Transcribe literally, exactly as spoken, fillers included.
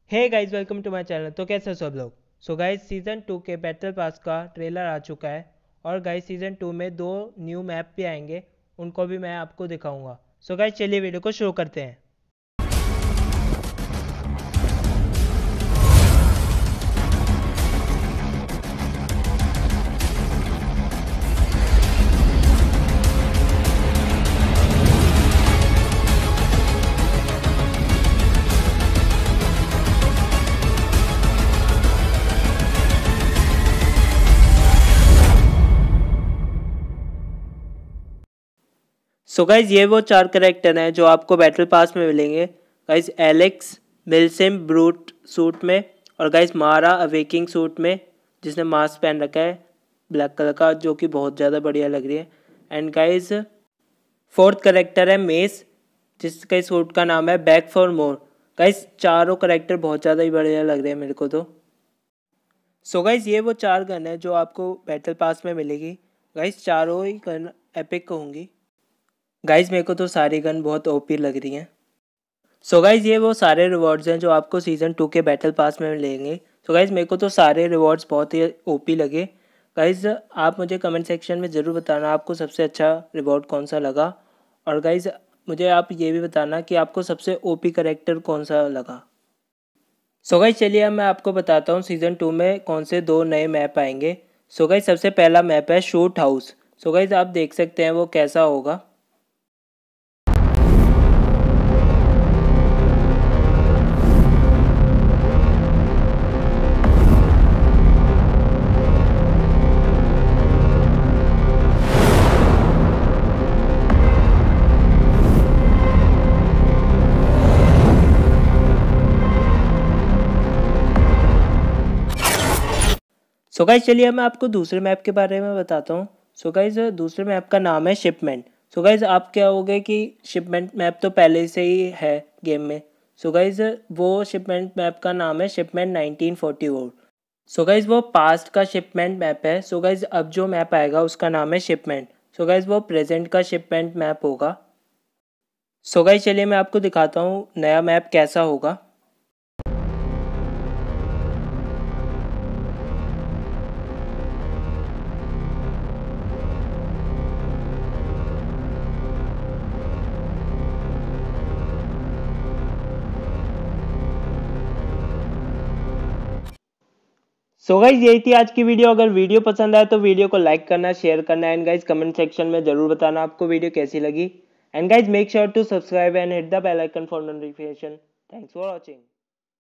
Hey guys, welcome to my channel. तो कैसे हो सब लोग। सो गाइस, सीज़न टू के बैटल पास का ट्रेलर आ चुका है और गाइस सीज़न टू में दो न्यू मैप भी आएंगे, उनको भी मैं आपको दिखाऊंगा। सो गाइस, चलिए वीडियो को शुरू करते हैं। सो so गाइज, ये वो चार करेक्टर हैं जो आपको बैटल पास में मिलेंगे। Guys, Alex MilSim Brute suit में, और गाइज मारा अवेकिंग सूट में जिसने मास्क पहन रखा है ब्लैक कलर का, जो कि बहुत ज़्यादा बढ़िया लग रही है। एंड गाइज, फोर्थ करेक्टर है मेस, जिसका सूट का नाम है बैक फॉर मोर। गाइज, चारों करेक्टर बहुत ज़्यादा ही बढ़िया लग रहे हैं मेरे को तो। सो so गाइज, ये वो चार गन है जो आपको बैटल पास में मिलेगी। गाइज, चारों ही गन एपिक होंगी। गाइज, मेरे को तो सारी गन बहुत ओपी लग रही हैं। सो गाइज, ये वो सारे रिवॉर्ड्स हैं जो आपको सीज़न टू के बैटल पास में मिलेंगे। सो गाइज, मेरे को तो सारे रिवॉर्ड्स बहुत ही ओपी लगे। गाइज, आप मुझे कमेंट सेक्शन में ज़रूर बताना आपको सबसे अच्छा रिवॉर्ड कौन सा लगा। और गाइज, मुझे आप ये भी बताना कि आपको सबसे ओपी करेक्टर कौन सा लगा। सो गाइज, चलिए अब मैं आपको बताता हूँ सीज़न टू में कौन से दो नए मैप आएंगे। सो गाइज, सबसे पहला मैप है शूट हाउस। सो गाइज, आप देख सकते हैं वो कैसा होगा। सो गाइज, चलिए मैं आपको दूसरे मैप के बारे में बताता हूँ। सो गाइज, दूसरे मैप का नाम है शिपमेंट। सो गाइज, आप क्या होगे कि शिपमेंट मैप तो पहले से ही है गेम में। सो गाइज, वो शिपमेंट मैप का नाम है shipment nineteen forty four. So guys, वो पास्ट का शिपमेंट मैप है। सो गाइज, अब जो मैप आएगा उसका नाम है शिपमेंट। सो गाइज, वो प्रेजेंट का शिपमेंट मैप होगा। सो गाइज, चलिए मैं आपको दिखाता हूँ नया मैप कैसा होगा। सो गाइज, यही थी आज की वीडियो। अगर वीडियो पसंद आए तो वीडियो को लाइक करना, शेयर करना, एंड गाइज कमेंट सेक्शन में जरूर बताना आपको वीडियो कैसी लगी। And guys, make sure to subscribe and hit the bell icon for notification. Thanks for watching.